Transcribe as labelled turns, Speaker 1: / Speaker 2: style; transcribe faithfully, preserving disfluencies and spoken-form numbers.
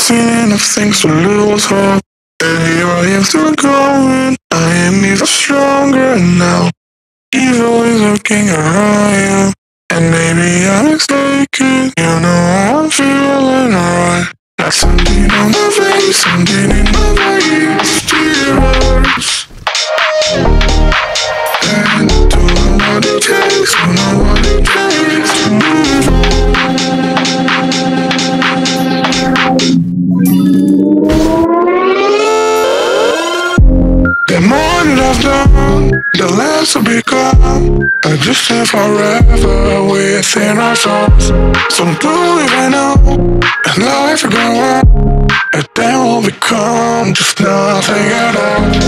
Speaker 1: seen enough things to lose hope. And here I am still going. I am even stronger now. Evil is looking around you, and maybe I'm mistaken. You know I'm feeling alright. Like something on my face, something in my veins. Tears. And don't know what it takes, don't know what it takes to move on. The more that I've done, the less I've become. I just live forever within our souls. Some do even know, and life will go on, and then we'll become just nothing at all.